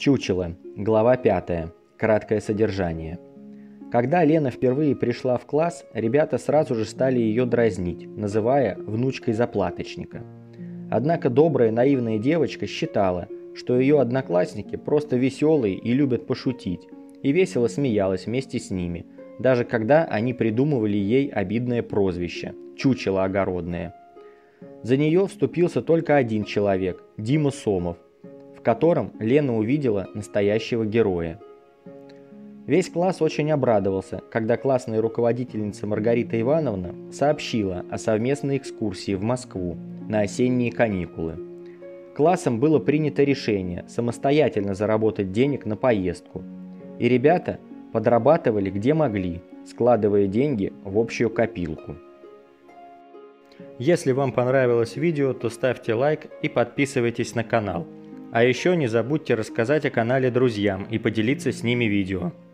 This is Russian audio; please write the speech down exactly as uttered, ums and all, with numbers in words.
Чучело. Глава пятая. Краткое содержание. Когда Лена впервые пришла в класс, ребята сразу же стали ее дразнить, называя внучкой заплаточника. Однако добрая наивная девочка считала, что ее одноклассники просто веселые и любят пошутить, и весело смеялась вместе с ними, даже когда они придумывали ей обидное прозвище – «Чучело огородное». За нее вступился только один человек – Дима Сомов, в котором Лена увидела настоящего героя. Весь класс очень обрадовался, когда классная руководительница Маргарита Ивановна сообщила о совместной экскурсии в Москву на осенние каникулы. Классом было принято решение самостоятельно заработать денег на поездку, и ребята подрабатывали где могли, складывая деньги в общую копилку. Если вам понравилось видео, то ставьте лайк и подписывайтесь на канал. А еще не забудьте рассказать о канале друзьям и поделиться с ними видео.